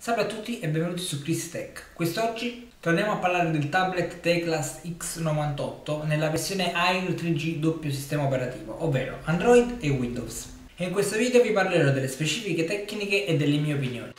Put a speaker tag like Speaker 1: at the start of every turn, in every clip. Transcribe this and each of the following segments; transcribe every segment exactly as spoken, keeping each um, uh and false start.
Speaker 1: Salve a tutti e benvenuti su Chris Tech. Quest'oggi torniamo a parlare del tablet Teclast X novantotto nella versione Air tre G doppio sistema operativo, ovvero Android e Windows. E in questo video vi parlerò delle specifiche tecniche e delle mie opinioni.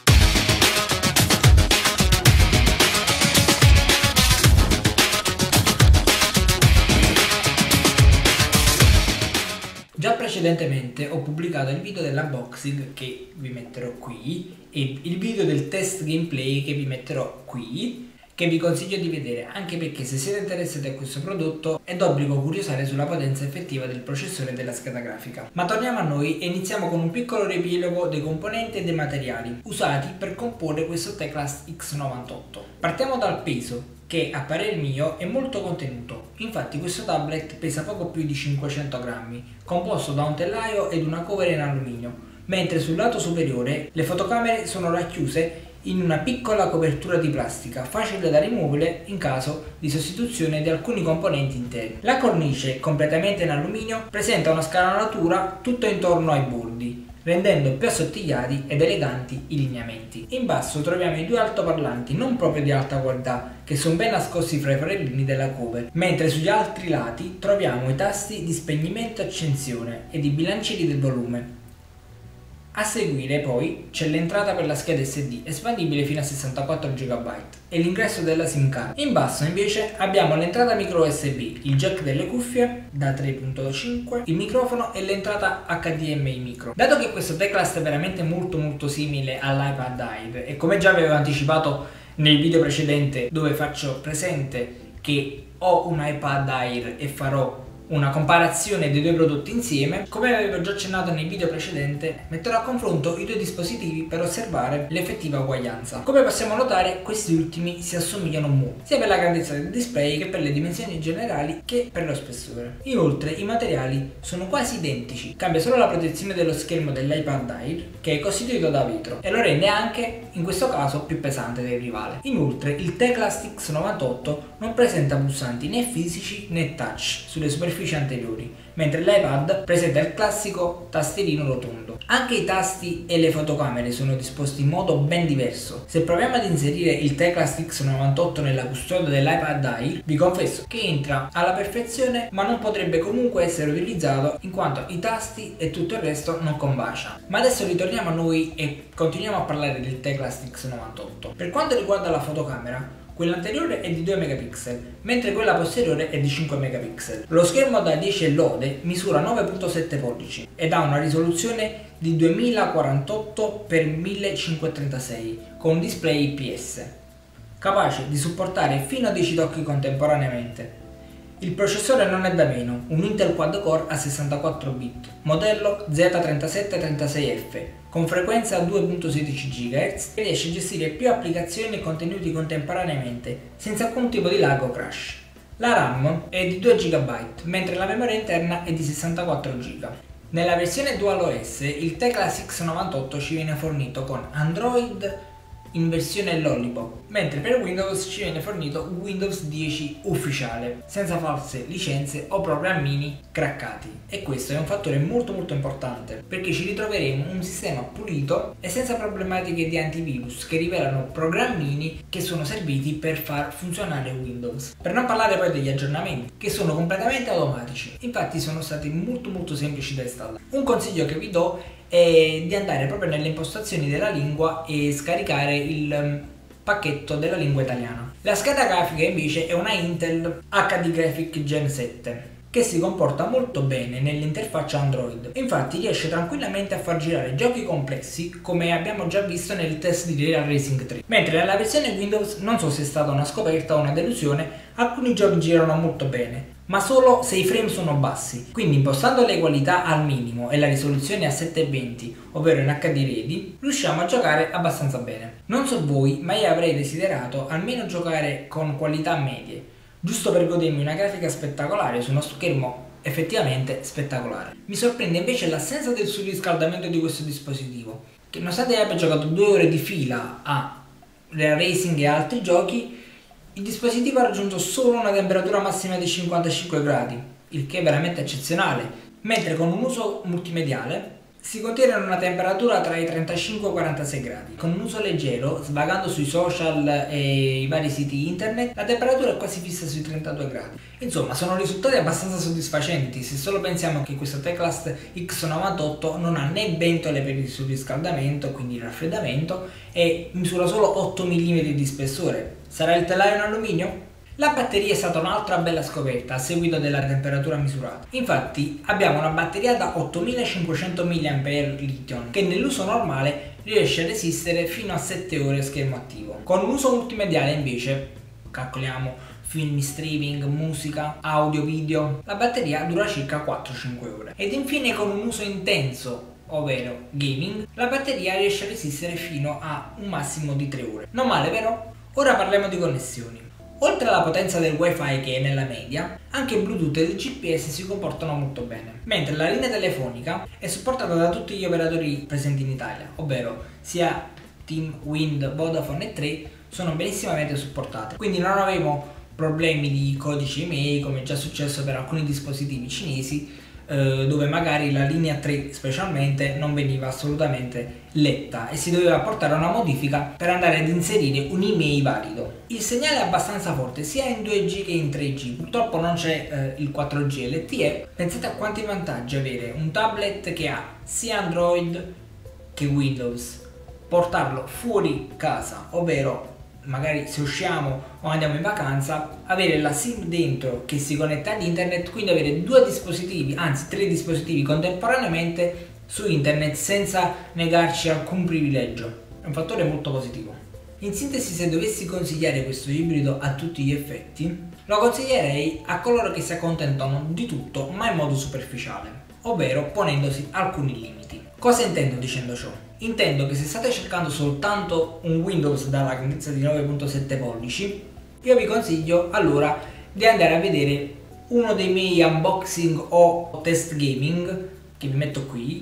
Speaker 1: Già precedentemente ho pubblicato il video dell'unboxing che vi metterò qui e il video del test gameplay che vi metterò qui, che vi consiglio di vedere anche perché se siete interessati a questo prodotto è d'obbligo curiosare sulla potenza effettiva del processore e della scheda grafica. Ma torniamo a noi e iniziamo con un piccolo riepilogo dei componenti e dei materiali usati per comporre questo Teclast X novantotto. Partiamo dal peso, che a parer mio è molto contenuto. Infatti questo tablet pesa poco più di cinquecento grammi, composto da un tellaio ed una cover in alluminio, mentre sul lato superiore le fotocamere sono racchiuse in una piccola copertura di plastica, facile da rimuovere in caso di sostituzione di alcuni componenti interni. La cornice, completamente in alluminio, presenta una scanalatura tutto intorno ai bordi, rendendo più assottigliati ed eleganti i lineamenti. In basso troviamo i due altoparlanti non proprio di alta qualità, che sono ben nascosti fra i forellini della cover, mentre sugli altri lati troviamo i tasti di spegnimento e accensione ed i bilancieri del volume. A seguire poi c'è l'entrata per la scheda S D espandibile fino a sessantaquattro giga byte e l'ingresso della SIM card. In basso invece abbiamo l'entrata micro U S B, il jack delle cuffie da tre punto cinque, il microfono e l'entrata H D M I micro. Dato che questo Teclast è veramente molto molto simile all'iPad Air e come già avevo anticipato nel video precedente dove faccio presente che ho un iPad Air e farò una comparazione dei due prodotti insieme, come avevo già accennato nei video precedenti, metterò a confronto i due dispositivi per osservare l'effettiva uguaglianza. Come possiamo notare, questi ultimi si assomigliano molto, sia per la grandezza del display che per le dimensioni generali che per lo spessore. Inoltre i materiali sono quasi identici, cambia solo la protezione dello schermo dell'iPad Air, che è costituito da vetro, e lo rende anche, in questo caso, più pesante del rivale. Inoltre il Teclast X novantotto non presenta pulsanti né fisici né touch sulle superfici anteriori, mentre l'iPad presenta il classico tastierino rotondo. Anche i tasti e le fotocamere sono disposti in modo ben diverso. Se proviamo ad inserire il Teclast X novantotto nella custodia dell'iPad Air, vi confesso che entra alla perfezione, ma non potrebbe comunque essere utilizzato in quanto i tasti e tutto il resto non combacia. Ma adesso ritorniamo a noi e continuiamo a parlare del Teclast X novantotto. Per quanto riguarda la fotocamera, quella anteriore è di due megapixel, mentre quella posteriore è di cinque megapixel. Lo schermo da dieci lode misura nove virgola sette pollici ed ha una risoluzione di duemilaquarantotto per millecinquecentotrentasei con un display I P S, capace di supportare fino a dieci tocchi contemporaneamente. Il processore non è da meno, un Intel Quad Core a sessantaquattro bit, modello Z trentasette trentasei F, con frequenza a due virgola sedici gigahertz e riesce a gestire più applicazioni e contenuti contemporaneamente, senza alcun tipo di lag o crash. La RAM è di due giga byte, mentre la memoria interna è di sessantaquattro giga. Nella versione DualOS il Teclast X novantotto ci viene fornito con Android in versione Lollipop, mentre per Windows ci viene fornito Windows dieci ufficiale, senza false licenze o programmini craccati. E questo è un fattore molto molto importante, perché ci ritroveremo un sistema pulito e senza problematiche di antivirus che rivelano programmini che sono serviti per far funzionare Windows. Per non parlare poi degli aggiornamenti, che sono completamente automatici, infatti sono stati molto molto semplici da installare. Un consiglio che vi do è di andare proprio nelle impostazioni della lingua e scaricare il um, pacchetto della lingua italiana. La scheda grafica invece è una Intel H D Graphic Gen sette, che si comporta molto bene nell'interfaccia Android. Infatti riesce tranquillamente a far girare giochi complessi come abbiamo già visto nel test di Real Racing tre. Mentre nella versione Windows, non so se è stata una scoperta o una delusione, alcuni giochi girano molto bene, ma solo se i frame sono bassi. Quindi impostando le qualità al minimo e la risoluzione a settecentoventi, ovvero in H D Ready, riusciamo a giocare abbastanza bene. Non so voi, ma io avrei desiderato almeno giocare con qualità medie, giusto per godermi una grafica spettacolare su uno schermo effettivamente spettacolare. Mi sorprende invece l'assenza del surriscaldamento di questo dispositivo, che nonostante abbia giocato due ore di fila a Real Racing e altri giochi, il dispositivo ha raggiunto solo una temperatura massima di cinquantacinque gradi, il che è veramente eccezionale, mentre con un uso multimediale Si contiene una temperatura tra i trentacinque e i quarantasei gradi. Con un uso leggero, svagando sui social e i vari siti internet, la temperatura è quasi fissa sui trentadue gradi. Insomma, sono risultati abbastanza soddisfacenti se solo pensiamo che questo Teclast X novantotto non ha né ventole per il surriscaldamento, quindi il raffreddamento, e misura solo otto millimetri di spessore. Sarà il telaio in alluminio? La batteria è stata un'altra bella scoperta a seguito della temperatura misurata. Infatti abbiamo una batteria da ottomilacinquecento milliampere ora lithium che nell'uso normale riesce a resistere fino a sette ore schermo attivo. Con un uso multimediale invece, calcoliamo film, streaming, musica, audio, video, la batteria dura circa quattro cinque ore. Ed infine con un uso intenso, ovvero gaming, la batteria riesce a resistere fino a un massimo di tre ore. Non male, vero? Ora parliamo di connessioni. Oltre alla potenza del wifi che è nella media, anche il Bluetooth e il G P S si comportano molto bene, mentre la linea telefonica è supportata da tutti gli operatori presenti in Italia, ovvero sia TIM, Wind, Vodafone e Tre sono benissimamente supportate, quindi non avremo problemi di codici email come è già successo per alcuni dispositivi cinesi, dove magari la linea tre specialmente non veniva assolutamente letta e si doveva portare una modifica per andare ad inserire un email valido. Il segnale è abbastanza forte sia in due G che in tre G, purtroppo non c'è eh, il quattro G L T E. Pensate a quanti vantaggi avere un tablet che ha sia Android che Windows, portarlo fuori casa, ovvero magari se usciamo o andiamo in vacanza, avere la SIM dentro che si connette ad internet, quindi avere due dispositivi, anzi tre dispositivi contemporaneamente su internet senza negarci alcun privilegio. È un fattore molto positivo. In sintesi, se dovessi consigliare questo ibrido a tutti gli effetti, lo consiglierei a coloro che si accontentano di tutto ma in modo superficiale, ovvero ponendosi alcuni limiti. Cosa intendo dicendo ciò? Intendo che se state cercando soltanto un Windows dalla grandezza di nove virgola sette pollici, io vi consiglio allora di andare a vedere uno dei miei unboxing o test gaming che vi metto qui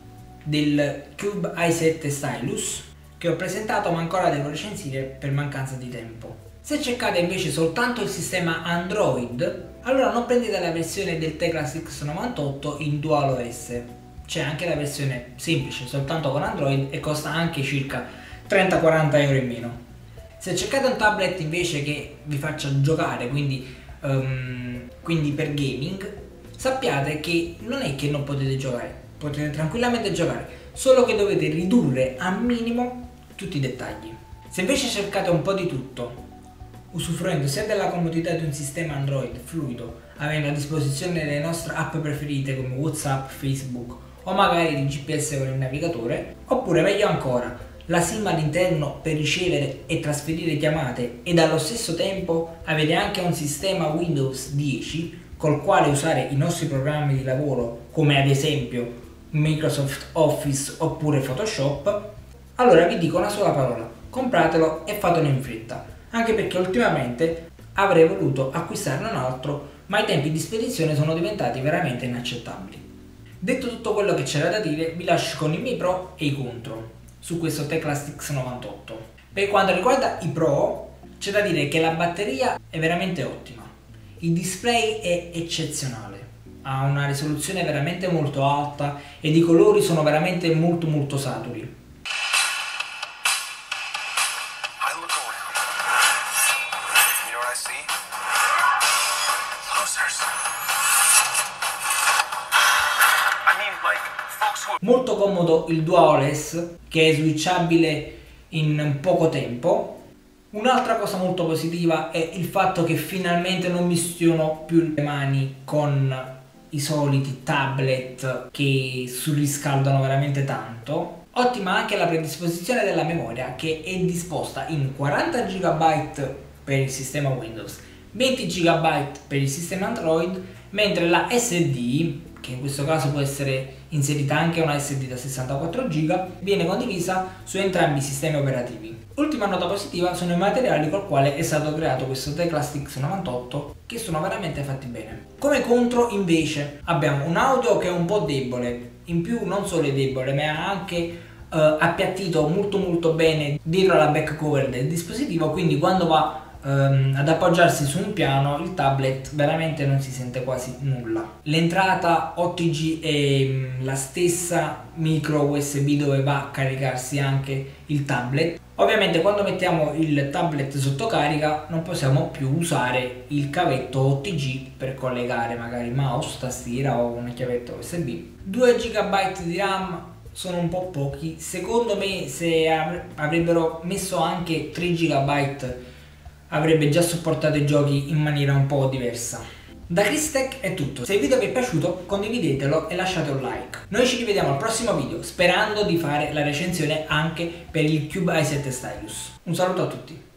Speaker 1: del Cube i sette Stylus che ho presentato ma ancora devo recensire per mancanza di tempo. Se cercate invece soltanto il sistema Android, allora non prendete la versione del Teclast X novantotto in DualOS. C'è anche la versione semplice soltanto con Android e costa anche circa trenta quaranta euro in meno. Se cercate un tablet invece che vi faccia giocare, quindi, um, quindi per gaming, sappiate che non è che non potete giocare, potete tranquillamente giocare, solo che dovete ridurre a minimo tutti i dettagli. Se invece cercate un po' di tutto, usufruendo sia della comodità di un sistema Android fluido, avendo a disposizione le nostre app preferite come WhatsApp, Facebook, o magari il G P S con il navigatore, oppure meglio ancora la SIM all'interno per ricevere e trasferire chiamate ed allo stesso tempo avere anche un sistema Windows dieci col quale usare i nostri programmi di lavoro come ad esempio Microsoft Office oppure Photoshop, allora vi dico una sola parola: compratelo e fatelo in fretta, anche perché ultimamente avrei voluto acquistarne un altro ma i tempi di spedizione sono diventati veramente inaccettabili. Detto tutto quello che c'era da dire, vi lascio con i miei pro e i contro su questo Teclast X novantotto. Per quanto riguarda i pro, c'è da dire che la batteria è veramente ottima, il display è eccezionale, ha una risoluzione veramente molto alta ed i colori sono veramente molto molto saturi. Molto comodo il DualOS che è switchabile in poco tempo. Un'altra cosa molto positiva è il fatto che finalmente non mi stiono più le mani con i soliti tablet che surriscaldano veramente tanto. Ottima anche la predisposizione della memoria che è disposta in quaranta giga byte per il sistema Windows, venti giga byte per il sistema Android, mentre la S D, che in questo caso può essere inserita anche una S D da sessantaquattro giga, viene condivisa su entrambi i sistemi operativi. Ultima nota positiva sono i materiali col quale è stato creato questo Teclast X novantotto, che sono veramente fatti bene. Come contro invece abbiamo un audio che è un po' debole, in più non solo è debole ma è anche eh, appiattito molto molto bene dietro la back cover del dispositivo, quindi quando va ehm, ad appoggiarsi su un piano, il tablet veramente non si sente quasi nulla. L'entrata O T G è mh, la stessa micro U S B dove va a caricarsi anche il tablet. Ovviamente quando mettiamo il tablet sotto carica non possiamo più usare il cavetto O T G per collegare magari mouse, tastiera o una chiavetta U S B. due giga di RAM sono un po' pochi, secondo me se avrebbero messo anche tre giga avrebbe già supportato i giochi in maniera un po' diversa. Da Cristech è tutto, se il video vi è piaciuto condividetelo e lasciate un like. Noi ci rivediamo al prossimo video sperando di fare la recensione anche per il Cube i sette Stylus. Un saluto a tutti.